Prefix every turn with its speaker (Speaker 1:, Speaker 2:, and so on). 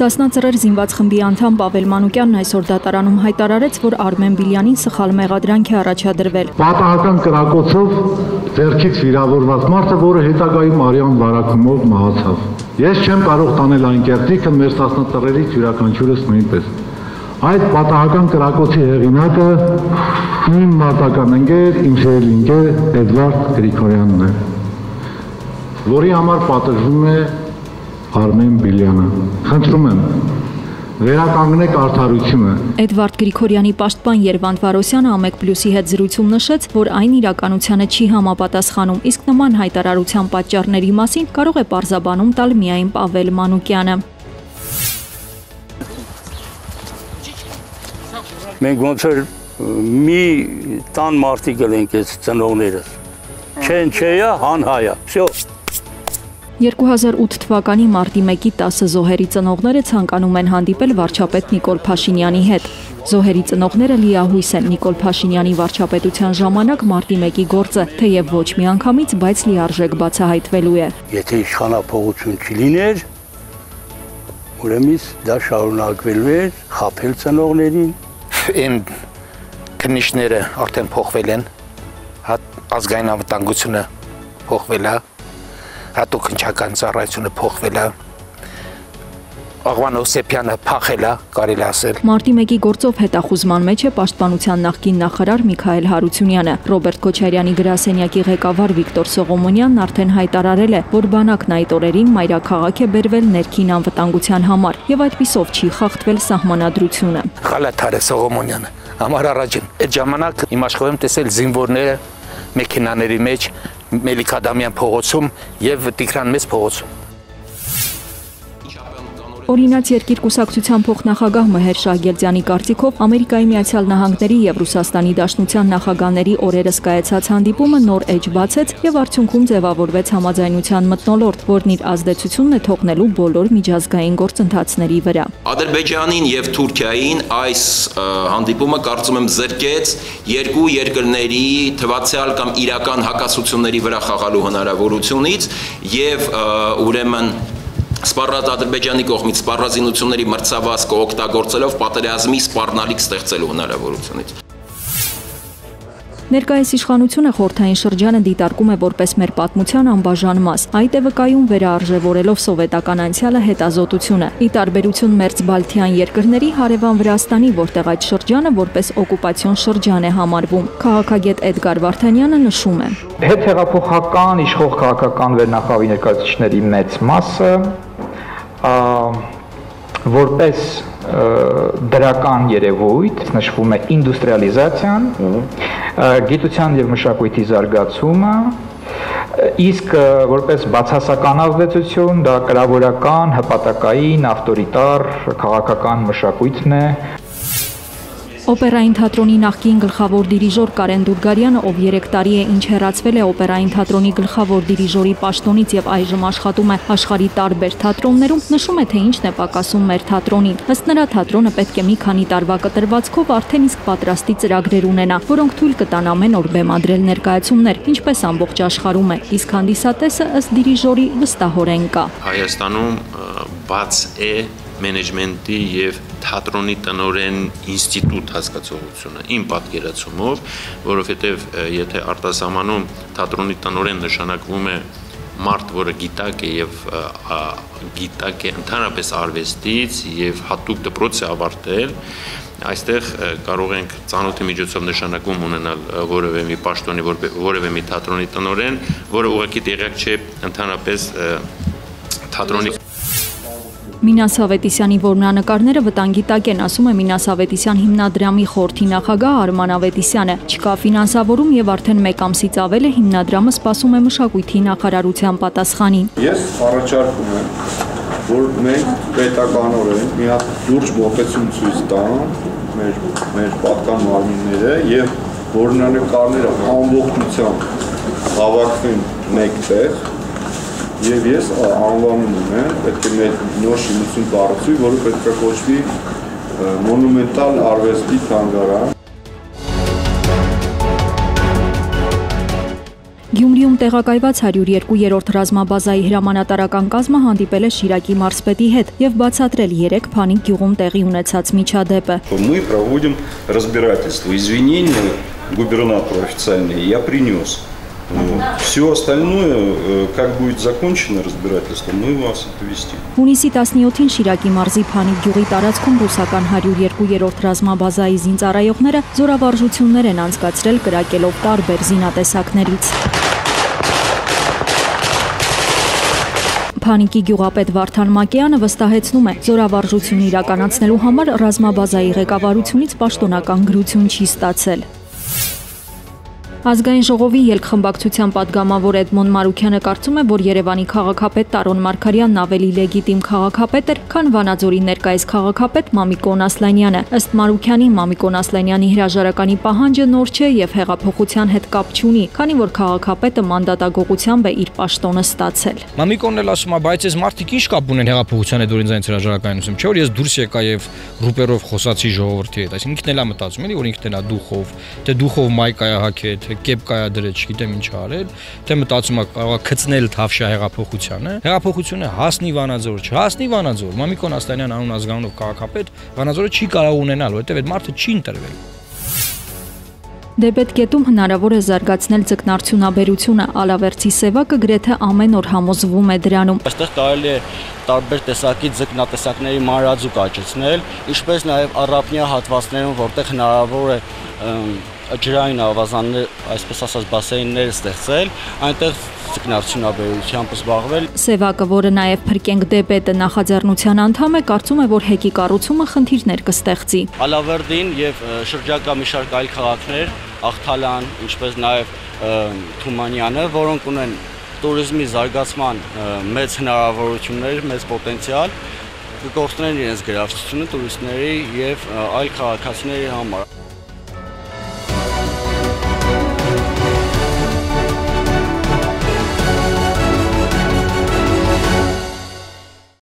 Speaker 1: Սասնա Ծռեր զինված խմբի անդամ Պավել Մանուկյանն այսօր դատարանում հայտարարեց, որ Արմեն Բիլյանին սխալ մեղադրանք է առաջադրվել։
Speaker 2: Պատահական կրակոցով ձեռքից վիրավորված մարդը, որը հետագայում արյան վարակումով մահացավ։ Ես չեմ կարող տանել այն կերտիկը, մեր Սասնա Ծռերից յուրաքանչյուրս նույնպես։ Այդ պատահական կրակոցի հեղինակը իմ մարտական ընկեր, իմ սիրելի ընկեր Էդվարդ Գրիգորյանն է, որի համար պատժվում է Արմեն Բիլյանը։ Խնդրում եմ, վերականգնեք արդարությունը։
Speaker 1: Էդվարդ Գրիգորյանի պաշտպան Երվանդ Վարոսյանը Ամեկ+-ի հետ զրույցում նշեց, որ այն իրականությանը չի համապատասխանում, իսկ նման հայտարարության պատճառների մասին կարող է պարզաբանում տալ միայն Պավել Մանուկյանը։
Speaker 3: Մենք ոնց որ մի տան մարդիկ ենք այս ծնողներս։ Չեն չէա, հանհայա։ Всё։
Speaker 1: 2008 թվականի մարտի 1-ի 10 զոհերի ծնողները ցանկանում են հանդիպել վարչապետ Նիկոլ Փաշինյանի հետ։ Զոհերի ծնողները լիահույս են Նիկոլ Փաշինյանի վարչապետության ժամանակ մարտի 1-ի գործը, թեև ոչ միանգամից, բայց լիարժեք բացահայտվելու է։
Speaker 3: Եթե իշխանափոխություն չլիներ, ուրեմն դա շարունակվելու էր խաբել ծնողներին։
Speaker 4: Այն քննիչները արդեն փոխվել են, ազգային անվտանգությունը փոխվել է, հատուկ քննչական ծառայությունը փոխվել է, Աղվան Օսեփյանը փախել է, կարելի ասել։
Speaker 1: Մարտի 1-ի գործով հետախուզման մեջ է պաշտպանության նախկին նախարար Միքայել Հարությունյանը։ Ռոբերտ Քոչարյանի գրասենյակի ղեկավար Վիկտոր Սողոմոնյանն արդեն հայտարարել է, որ բանակն այդ օրերին մայրաքաղաք է բերվել ներքին անվտանգության համար եւ այդպիսով չի խախտվել սահմանադրությունը։
Speaker 4: Խալաթար է Սողոմոնյանը, համար առաջին։ Այդ ժամանակ իմ աշխարհում տեսել զինվորները մեքենաների մեջ Մելիքադամյան փողոցում եւ Տիգրան Մեծ փողոցում։
Speaker 1: Օրինաց երկիր կուսակցության փոխնախագահ Մհեր Շահգերդյանի կարծիքով Ամերիկայի Միացյալ Նահանգների եւ Ռուսաստանի Դաշնության նախագահների օրերս կայացած հանդիպումը նոր էջ բացեց եւ արդյունքում ձևավորվեց համաձայնության մթնոլորտ, որն իր ազդեցությունն է թողնելու բոլոր միջազգային գործընթացների վրա։
Speaker 5: Ադրբեջանին եւ Թուրքիային այս հանդիպումը կարծում եմ զրկեց երկու երկրների թվացial կամ իրական հակասությունների վրա խաղալու հնարավորությունից եւ ուրեմն Սպառած Ադրբեջանի կողմից սպառազինությունների մրցավազքը օգտագործելով պատերազմի սպառնալիք ստեղծելու հնարավորությունից։
Speaker 1: Ներկայիս իշխանությունը խորհրդային շրջանը դիտարկում է որպես մեր պատմության անբաժան մաս, այդ է վկայում վերարժևորելով սովետական անցյալը հետազոտությունը։ Ի տարբերություն մերձբալթյան երկրների հարևան Վրաստանի, որտեղ այդ շրջանը որպես օկուպացիոն շրջան է համարվում։ Քաղաքագետ Էդգար Վարդանյանը նշում է.
Speaker 6: Հետհեղափոխական իշխող քաղաքական վերնախավի ներկայացուցիչների մեծ մասը որպես դրական երևույթ նշվում է ինդուստրիալիզացիան, գիտության եւ մշակույթի զարգացումը, իսկ որպես բացասական ազդեցություն դա կրավորական, հպատակային, ավտորիտար քաղաքական մշակույթն է։
Speaker 1: Օպերային թատրոնի նախկին գլխավոր դիրիժոր Կարեն Դուրգարյանը, ով 3 տարի է ինչ հեռացվել է օպերային թատրոնի գլխավոր դիրիժորի պաշտոնից եւ այժմ աշխատում է աշխարհի տարբեր թատրոններում, նշում է, թե ինչն է պակասում մեր թատրոնին։ Ըստ նրա, թատրոնը պետք է մի քանի տարվա կտրվածքով արդեն իսկ պատրաստի ծրագրեր ունենա, որոնք թույլ կտան ամեն օր բեմադրել ներկայացումներ, ինչպես ամբողջ աշխարհում է, իսկ հանդիսատեսը ըստ դիրիժորի վստահորեն կա։
Speaker 7: Հայաստանում բաց է մենեջմենտի եւ թատրոնի տնօրեն ինստիտուտ հասկացողությունը իմ պատկերացումով, որովհետեւ եթե արտասահմանում թատրոնի տնօրեն նշանակվում է մարդ, որը գիտակ է եւ գիտակ է ընդհանրապես արվեստից եւ հատուկ դպրոց է ավարտել, այստեղ կարող ենք ծանոթի միջոցով նշանակում ունենալ որևէ մի պաշտոնի, որևէ մի թատրոնի տնօրեն, որը ուղղակի տեղյակ չէ ընդհանրապես թատրոնի
Speaker 1: Մինաս Ավետիսյանի որմնանկարները վտանգի տակ են, ասում է Մինաս Ավետիսյան հիմնադրամի խորհրդի նախագահ Արման Ավետիսյանը։ Չկա ֆինանսավորում եւ արդեն 1 ամսից ավել է հիմնադրամը սպասում է մշակույթի նախարարության պատասխանին։
Speaker 8: Ես առաջարկում եմ, որ մենք պետականորեն մի հատ լուրջ մոտեցում ցույց տանք մեր պատկան մարմինները եւ որմնանկարները ամբողջությամբ հավաքվեն մեկտեղ։ Եվ ես անվանում եմ, պետք է մեր նոր շինություն կառուցվի, որը պետք է կոչվի մոնումենտալ արվեստի թանգարան։
Speaker 1: Գյումրիում տեղակայված 102-րդ ռազմաբազայի հրամանատարական կազմը հանդիպել է Շիրակի մարզպետի հետ եւ բացատրել 3 Փանիկ գյուղում տեղի ունեցած միջադեպը։
Speaker 9: Мы проводим разбирательство. Извинения губернатору официальные я принес. Все остальное, как будет закончено разбирательство, мы вас оповестим.
Speaker 1: Հունիսի 17-ին Շիրակի մարզի Փանիկ գյուղի տարածքում ռուսական 102-րդ ռազմաբազայի զինծառայողները զորավարժություններ են անցկացրել կրակելով տարբեր զինատեսակներից։ Փանիկի գյուղապետ Վարդան Մակեյանը վստահեցնում է, զորավարժություն իրականացնելու համար ռազմաբազայի ղեկավարությունից պաշտոնական գրություն չի ստացել։ Ազգային ժողովի ելքխմբակցության падգամավոր Էդմոն Մարուքյանը կարծում է, որ Երևանի քաղաքապետ Տարոն Մարգարյանն ավելի լեգիտիմ քաղաքապետ էր, քան Վանաձորի ներկայիս քաղաքապետ Մամիկոն Ասլանյանը։ Ըստ Մարուքյանի, Մամիկոն Ասլանյանի հրաժարականի պահանջը նոր չէ եւ հեղափոխության հետ կապ չունի, քանի որ քաղաքապետը մանդատագողությամբ է իր պաշտոնը ստացել։
Speaker 10: Մամիկոնն էլ ասում է, բայց այս մարդիկ ինչ կապ ունեն հեղափոխության հետ, որ ինձ այնց հրաժարականություն, չէ՞ որ ես դուրս եկա եւ ռուպերով խոսացի ժողովրդի հետ, այսինքն ինքն էլ է մտածում, էլի որ ինքն էլ է դուխով, թե դուխով մայկայա հակետ, կեպ կայա դրել, չգիտեմ ինչ արել, թե մտածում է կարող է գցնել թավշյա հեղափոխությանը։ Հեղափոխությունը հասնի Վանաձոր, չհասնի Վանաձոր։ Մամիկոն Ասլանյան անուն ազգանունով քաղաքապետ Վանաձորը չի կարող ունենալ, որովհետև այդ մարդը չի ընտրվել։
Speaker 1: Դեպետկետում հնարավոր է զարգացնել ձկնարդյունաբերությունը, Ալավերցի սևակը գրեթե ամեն օր համոզվում է դրանում։
Speaker 11: Այստեղ կարելի է տարբեր տեսակի ձկնատեսակների մանրաձուկ աճեցնել, ինչպես նաև առափնյա հատվածներում, որտեղ հնարավոր է ջրային ավազաններ, այսպես ասած, բասեյններ ստեղծել, այնտեղ ձկնարդյունաբերությամբ զբաղվել։ Սևակը, որը նաև Փրկենք դեպետը նախաձեռնության անդամ է, կարծում է, որ հեկի կառուցումը խնդիրներ կստեղծի։ Ալավերդին եւ շրջակա մի շարք այլ քաղաքներ, Աղթալան, ինչպես նաև Թումանյանը, որոնք ունեն տուրիզմի զարգացման մեծ հնարավորություններ, մեծ պոտենցիալ, կկործնեն իրենց գրավչությունը տուրիստների եւ այլ քաղաքացիների համար։